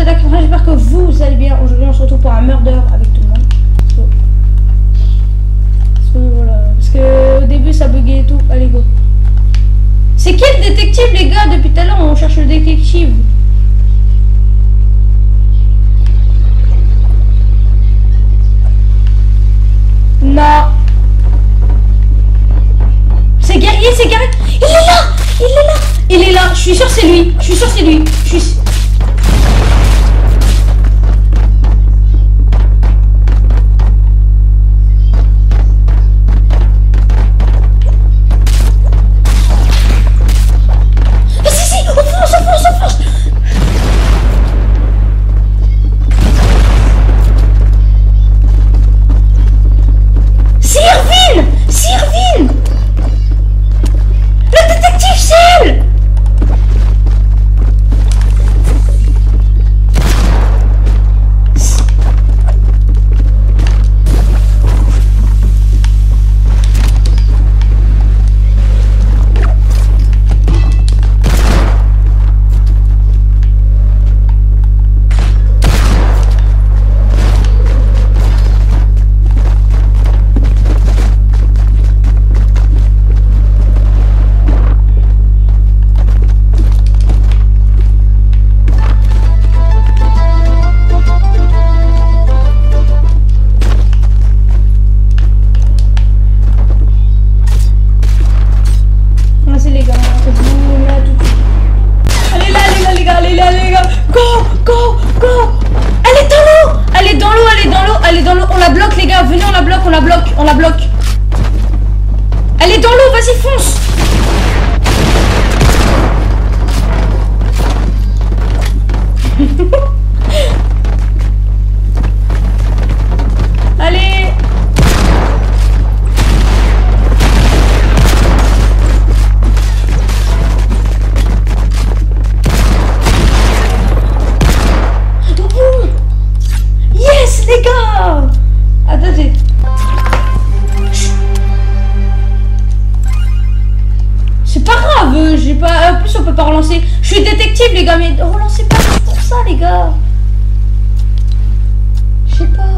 attaque. J'espère que vous allez bien. Aujourd'hui, on se retrouve pour un murder avec tout le monde. Voilà. Parce que au début, ça buguait et tout. Allez, go. C'est qui le détective, les gars? Depuis tout à l'heure, on cherche le détective. Non. C'est guerrier, c'est guerrier. Il est là. Il est là. Il est là. Je suis sûr c'est lui. Je suis sûr c'est lui. Je suis... On la bloque. Elle est dans l'eau, vas-y fonce. Allez. Yes les gars. Attendez. C'est pas grave, j'ai pas. En plus on peut pas relancer. Je suis détective les gars, mais relancez pas pour ça les gars. Je sais pas.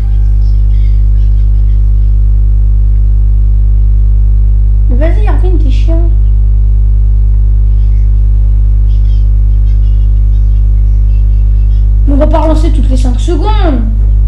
Vas-y Arvin, t'es chiant. On va pas relancer toutes les 5 secondes.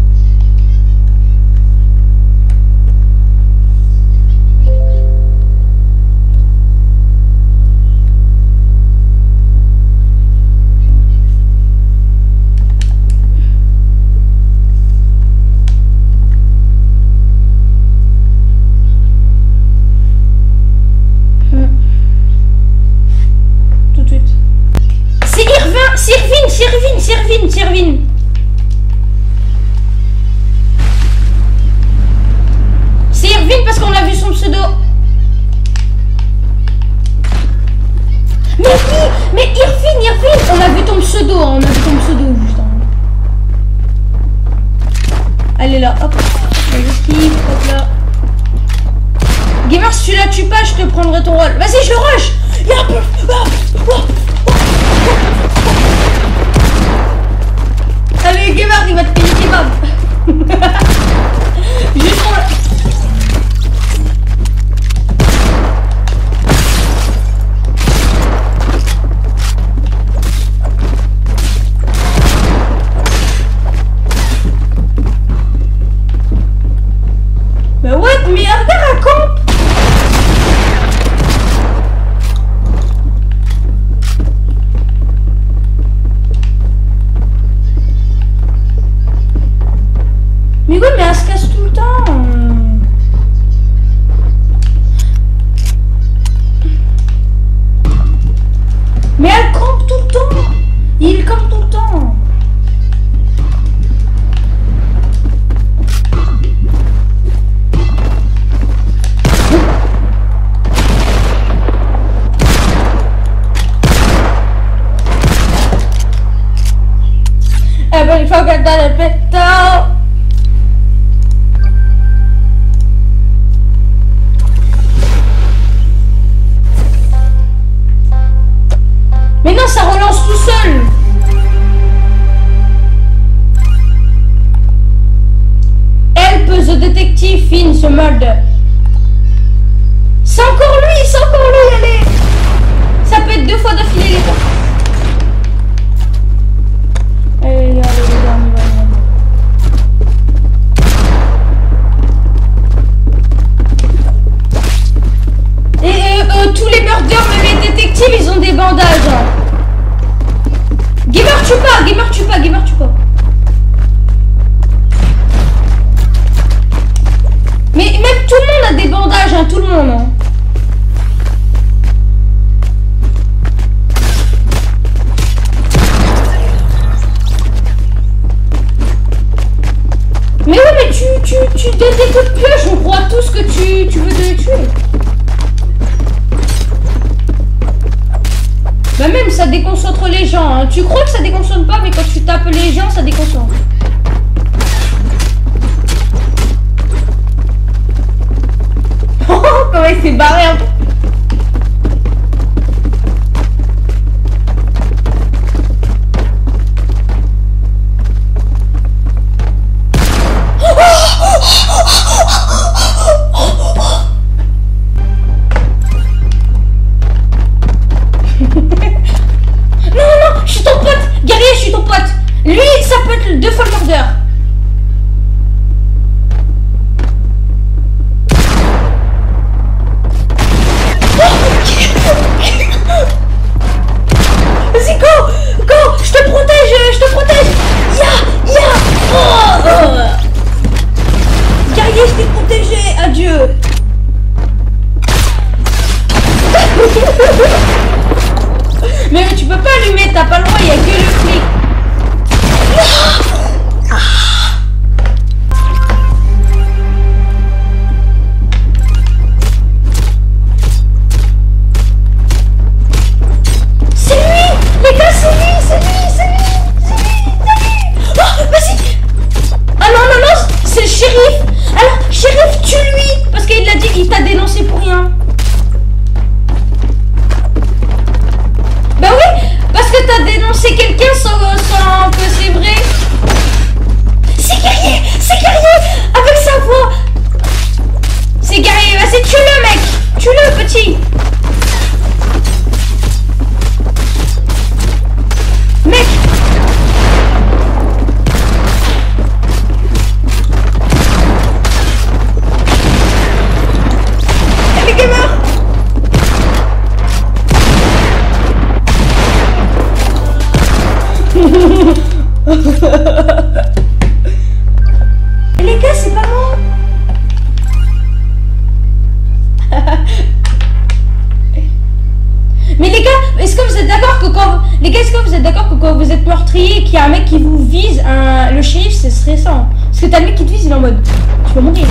Sirvin. C'est Irvine parce qu'on a vu son pseudo. Mais oui, mais Irvine, on a vu ton pseudo, juste. Elle est là, hop. J'esquive, hop là. Gamer, si tu la tues pas, je te prendrai ton rôle. Vas-y, je le rush. Il y a un peu. Allez, Gamer, il va te payer kebab. Juste pour la... Mais what? Mais regarde à camp. Mais oui, mais elle se casse tout le temps. Mais elle campe tout le temps. Il campe tout le temps. Eh ben, il faut qu'elle donne le pétard. Mais non, ça relance tout seul. Irvine, ce mode. C'est encore lui, allez. Ça peut être 2 fois d'affilée, les gars. Allez, les gars, on y va. Et tous les meurtres, même les détectives, ils ont des bandages. Gamer tue pas. Mais même tout le monde a des bandages, hein, tout le monde. Hein. Mais ouais, mais tu donnes des coups de pioche, on croit tous que tu veux les tuer. Bah même ça déconcentre les gens, hein. Tu crois que ça déconcentre pas, mais quand tu tapes les gens, ça déconcentre. Oh, comment il s'est barré un peu. Lui, ça peut être 2 fois le mordeur. Vas-y, go, je te protège. Ya. Oh. Guerrier, je t'ai protégé. Adieu. Mais tu peux pas allumer, t'as pas le droit, il y a que le flic. C'est lui. Oh, vas-y. Ah non, c'est le shérif. Alors, shérif, tue-lui. Parce qu'il l'a dit, il t'a dénoncé pour rien. Bah oui, parce que t'as dénoncé quelqu'un sans que c'est vrai. C'est guerrier, avec sa voix. C'est guerrier, vas-y, tue-le mec. Tue-le petit. Mec. Elle est gamer. Les gars, c'est pas moi. Mais les gars, est-ce que vous êtes d'accord que quand vous êtes meurtrier, qu'il y a un mec qui vous vise, le shérif, c'est stressant. Parce que t'as le mec qui te vise, il est en mode tu vas mourir.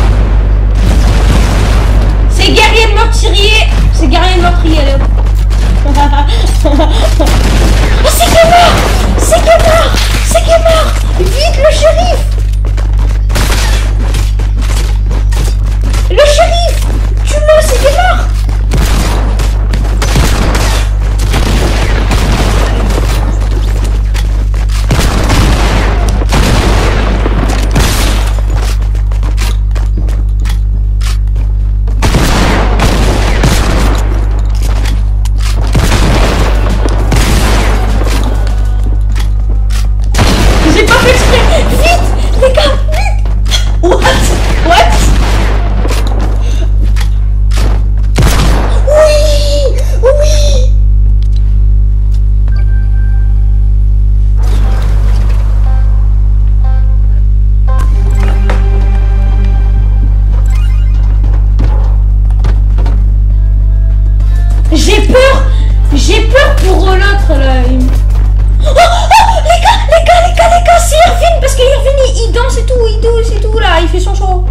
C'est guerrier de meurtrier. Allez hop. Oh, c'est gamer. Vite le shérif. Tue-le, c'est gamer. J'ai pas fait exprès. Vite, les gars, vite. What? Oui. J'ai peur pour l'autre là. Les gars, c'est Irvine, parce que Irvine il danse et tout là, il fait son show.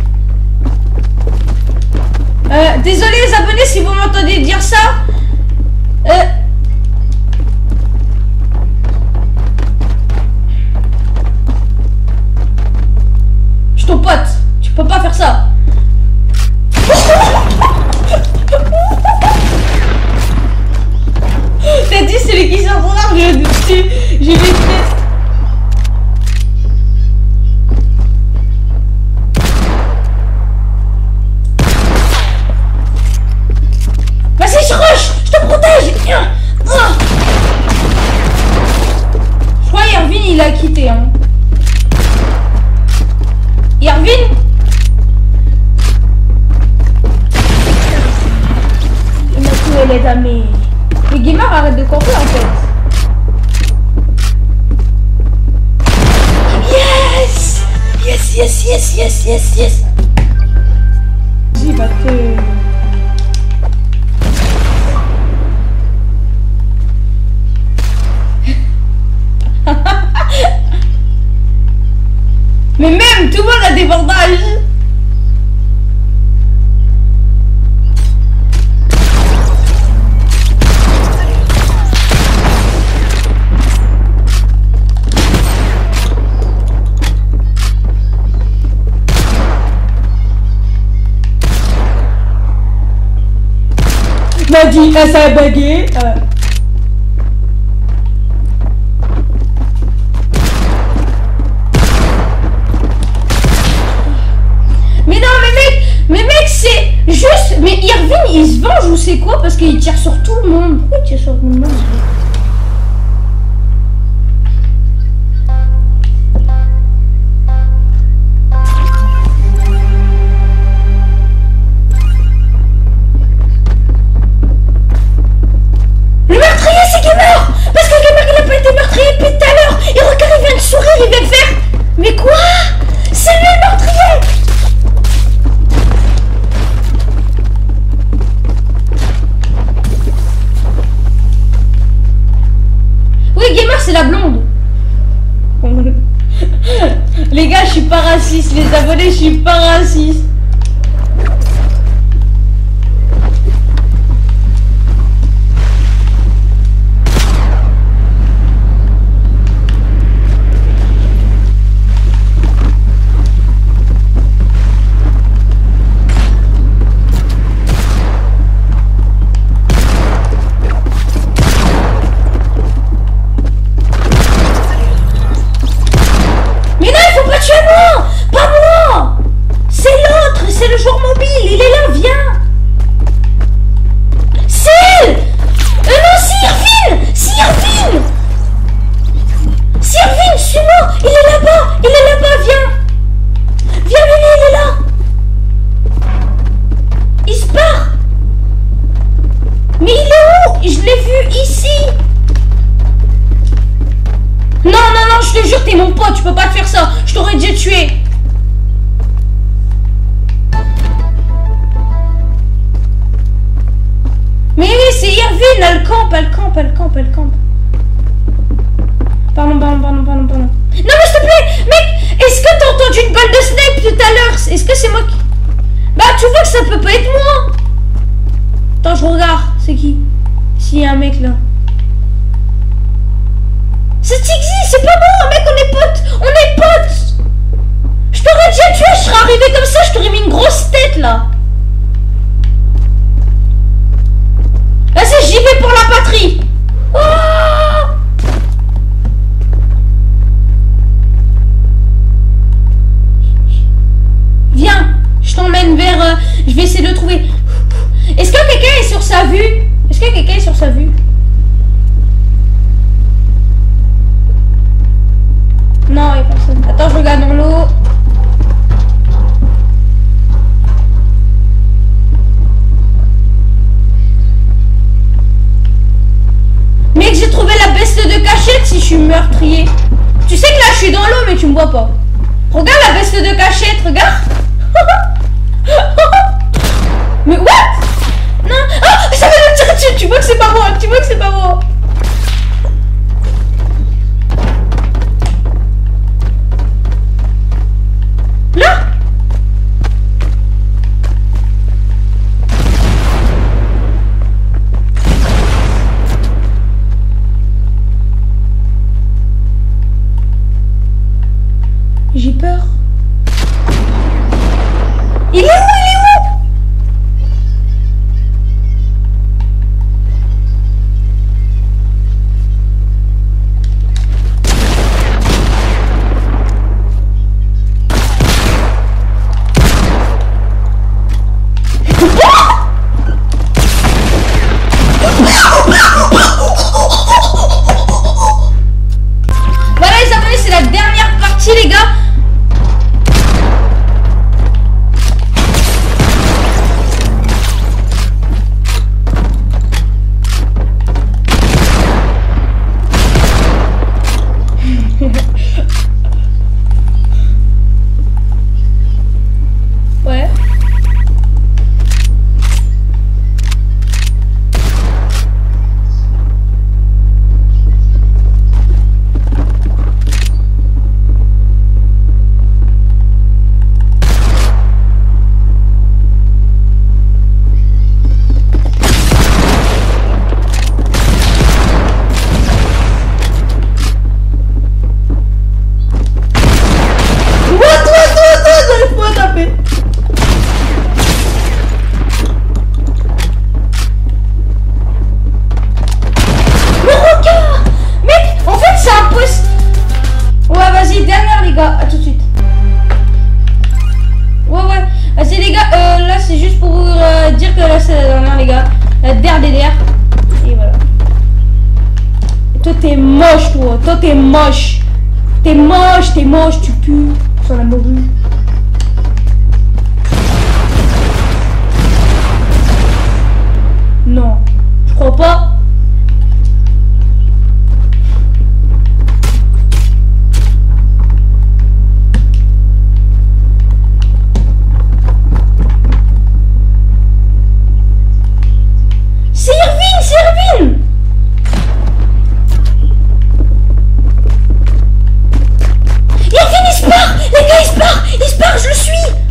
Désolé les abonnés si vous m'entendez dire ça. Je suis ton pote, tu peux pas faire ça. T'as dit celui qui sort son arme, j'ai vite fait. il a quitté, hein. Irvine? Il a tué les amis. Les gamers arrêtent de camper en fait. Yes! Yes, yes, yes, yes, yes, yes. Vas-y, va te... Mais même, tout le monde a des bandages. M'a dit, ça a bugué. Mais mec, c'est juste... Mais Irvine, il se venge ou c'est quoi? Parce qu'il tire sur tout le monde. Pourquoi il tire sur tout le monde? Le meurtrier, c'est Gamer! Parce que Gamer, il a pas été meurtrier depuis tout à l'heure! Et regarde, il vient de sourire, il vient de faire... Mais quoi? C'est lui le meurtrier! Gamer, c'est la blonde. Les gars, je suis pas raciste. Les abonnés, je suis pas raciste. Pas moi! C'est l'autre, c'est le joueur mobile, il est là, viens! C'est... non, c'est Irvine! C'est Irvine! C'est Irvine, suis-moi! Il est là-bas, viens! Viens, Lily, il est là! Il se barre! Mais il est où? Je l'ai vu ici! Non, non, non, je te jure, t'es mon pote, tu peux pas te faire ça. Je t'aurais déjà tué. Mais oui, c'est Irvine, elle campe. Pardon. Non, mais s'il te plaît, mec, est-ce que t'as entendu une balle de snipe tout à l'heure? Est-ce que c'est moi qui... Bah, tu vois que ça peut pas être moi. Attends, je regarde, c'est qui? S'il y a un mec là. C'est Tixi, c'est pas moi, mec, on est potes. Je t'aurais déjà tué, je serais arrivé comme ça, je t'aurais mis une grosse tête là. Vas-y, j'y vais pour la patrie. Oh, viens, je t'emmène vers... je vais essayer de le trouver. Est-ce que quelqu'un est sur sa vue? Non, il n'y a personne. Attends, je regarde dans l'eau. Mec, j'ai trouvé la veste de cachette si je suis meurtrier. Tu sais que là, je suis dans l'eau, mais tu me vois pas. Regarde la veste de cachette, regarde. Mais what? Non. Ah, ça va me tirer dessus. Tu vois que c'est pas moi. Là. J'ai peur. Il est où? Voilà les abonnés, moche, toi. Toi, t'es moche. T'es moche, tu pues. Sur la morue. Non, je crois pas. C'est Irvine. Irvine, il se part. Les gars, il se part, je le suis.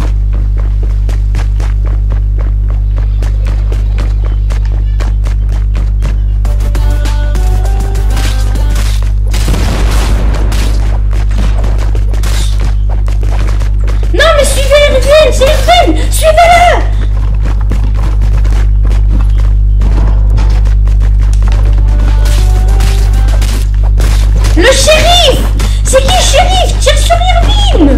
Non, mais suivez Irvine, c'est Irvine. Suivez-le. Le shérif. C'est qui le shérif? Tire sur Irvine.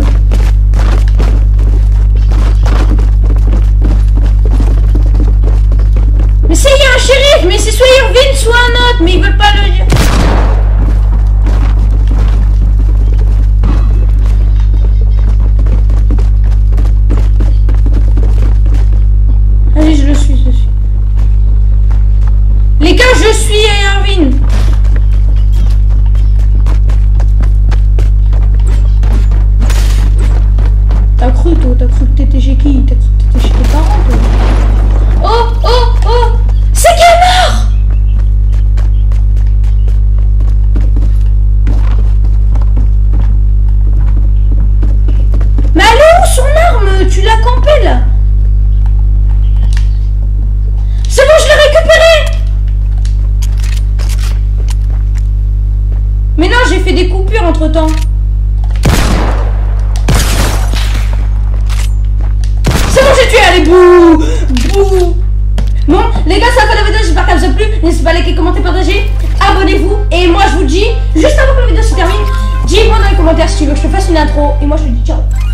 Mais c'est, il y a un shérif, mais c'est soit Irvine, soit un autre, mais ils veulent pas le dire. Allez, je le suis. Les gars, je suis Irvine. T'as cru que t'étais chez qui? T'as cru que t'étais chez tes parents, toi? Oh! C'est qui est mort? Mais elle est où son arme? Tu l'as campée là? C'est bon, je l'ai récupérée. Mais non, j'ai fait des coupures entre temps. C'est bon, j'ai tué, allez, bouh. Bon, les gars, ça va la vidéo, j'espère qu'elle vous a plu. N'hésitez pas à liker, commenter, partager, abonnez-vous. Et moi, je vous dis, juste avant que la vidéo se termine, dis-moi dans les commentaires si tu veux que je te fasse une intro. Et moi, je te dis ciao.